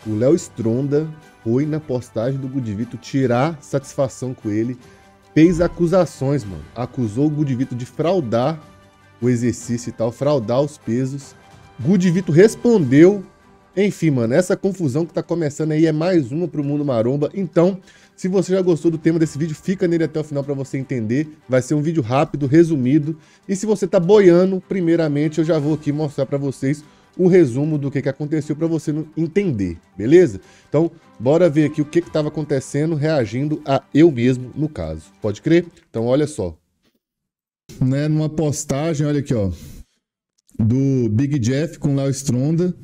O Léo Stronda foi na postagem do Gudivito tirar satisfação com ele, fez acusações, mano. Acusou o Gudivito de fraudar o exercício e tal, fraudar os pesos. Gudivito respondeu. Enfim, mano, essa confusão que tá começando aí é mais uma pro mundo maromba. Então, se você já gostou do tema desse vídeo, fica nele até o final pra você entender. Vai ser um vídeo rápido, resumido. E se você tá boiando, primeiramente eu já vou aqui mostrar pra vocês o resumo do que aconteceu pra você entender, beleza? Então, bora ver aqui o que tava acontecendo, reagindo a eu mesmo, no caso. Pode crer? Então, olha só. Né, numa postagem, olha aqui, ó, do Big Jeff com Léo Stronda.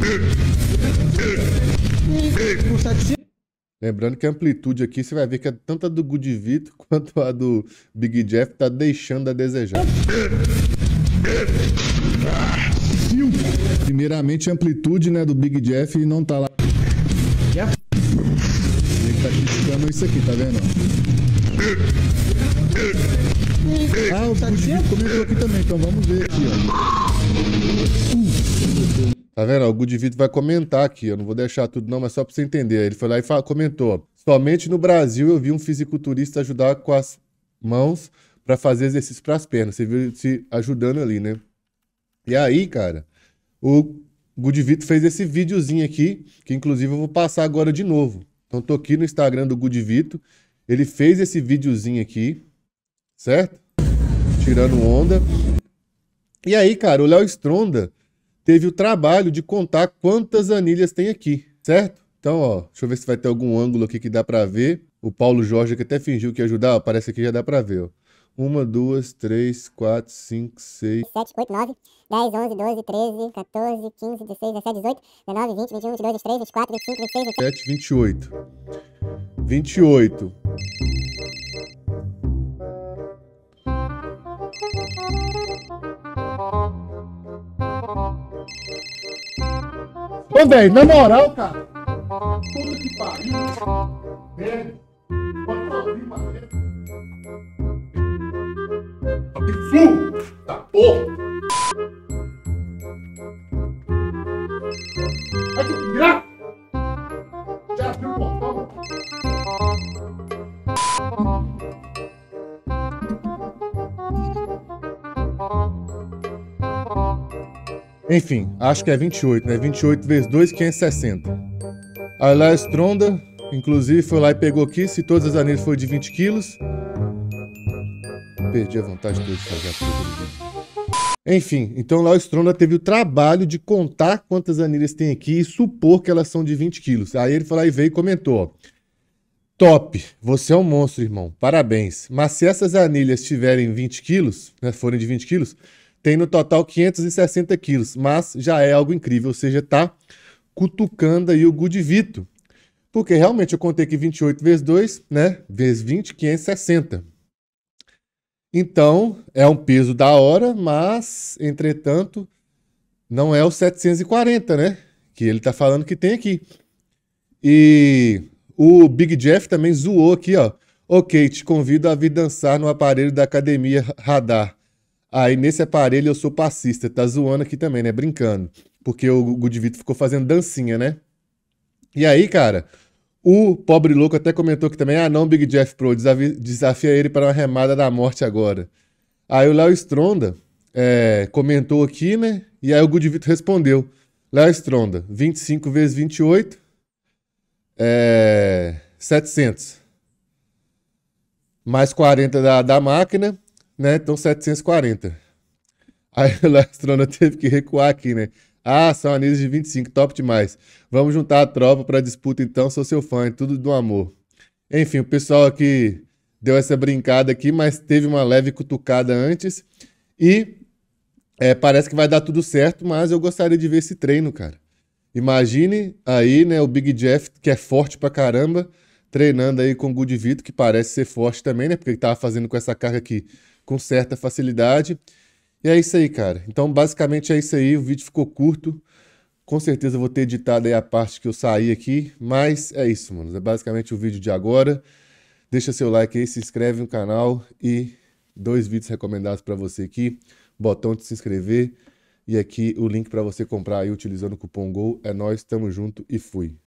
Lembrando que a amplitude aqui, você vai ver que tanto a do Gudivito quanto a do Big Jeff tá deixando a desejar. Primeiramente, a amplitude, né, do Big Jeff não tá lá. Ele tá criticando isso aqui, tá vendo? Ah, o Gudivito comentou aqui também, então vamos ver aqui, ó. Tá vendo? O Gudivito vai comentar aqui, eu não vou deixar tudo não, mas só pra você entender. Ele foi lá e comentou, ó, somente no Brasil eu vi um fisiculturista ajudar com as mãos pra fazer exercício pras pernas. Você viu se ajudando ali, né? E aí, cara, o Gudivito fez esse videozinho aqui, que inclusive eu vou passar agora de novo. Então tô aqui no Instagram do Gudivito, ele fez esse videozinho aqui, certo? Tirando onda. E aí, cara, o Léo Stronda teve o trabalho de contar quantas anilhas tem aqui, certo? Então, ó, deixa eu ver se vai ter algum ângulo aqui que dá pra ver. O Paulo Jorge que até fingiu que ia ajudar, ó, parece que já dá pra ver, ó. 1, 2, 3, 4, 5, 6... 7, 8, 9, 10, 11, 12, 13, 14, 15, 16, 17, 18, 19, 20, 21, 22, 23, 24, 25, 26, 27, 28. 28. Ô, velho, na moral, cara. Puta que pariu. Velho. Pode ouvir, mano. Tá porra. Vai te virar. Já abriu o portão. Enfim, acho que é 28, né? 28 vezes 2, 560. A Léo Stronda, inclusive, foi lá e pegou aqui, se todas as anilhas foram de 20 quilos. Perdi a vontade de fazer a coisa. Enfim, então Léo Stronda teve o trabalho de contar quantas anilhas tem aqui e supor que elas são de 20 quilos. Aí ele foi lá e veio e comentou, ó. Top, você é um monstro, irmão, parabéns. Mas se essas anilhas tiverem 20 quilos, né, forem de 20 quilos, tem no total 560 quilos, mas já é algo incrível, ou seja, tá cutucando aí o Gudivito. Porque realmente eu contei que 28 vezes 2, né, vezes 20, 560. Então, é um peso da hora, mas, entretanto, não é o 740, né? Que ele tá falando que tem aqui. E o Big Jeff também zoou aqui, ó. Ok, te convido a vir dançar no aparelho da academia Radar. Aí, nesse aparelho, eu sou passista. Tá zoando aqui também, né? Brincando. Porque o Gudivito ficou fazendo dancinha, né? E aí, cara... O pobre louco até comentou aqui também, ah não, Big Jeff Pro, desafia ele para uma remada da morte agora. Aí o Léo Stronda comentou aqui, né? E aí o Gudivito respondeu. Léo Stronda, 25 vezes 28, 700. Mais 40 da máquina, né? Então 740. Aí o Léo Stronda teve que recuar aqui, né? Ah, são anílios de 25, top demais. Vamos juntar a tropa para disputa então, sou seu fã, tudo do amor. Enfim, o pessoal aqui deu essa brincada aqui, mas teve uma leve cutucada antes. E parece que vai dar tudo certo, mas eu gostaria de ver esse treino, cara. Imagine aí, né, o Big Jeff, que é forte pra caramba, treinando aí com o Gudivito, que parece ser forte também, né? Porque ele tava fazendo com essa carga aqui com certa facilidade. E é isso aí, cara. Então, basicamente é isso aí. O vídeo ficou curto. Com certeza eu vou ter editado aí a parte que eu saí aqui. Mas é isso, mano. É basicamente o vídeo de agora. Deixa seu like aí, se inscreve no canal. E 2 vídeos recomendados para você aqui. Botão de se inscrever. E aqui o link para você comprar aí utilizando o cupom GOL. É nóis, tamo junto e fui.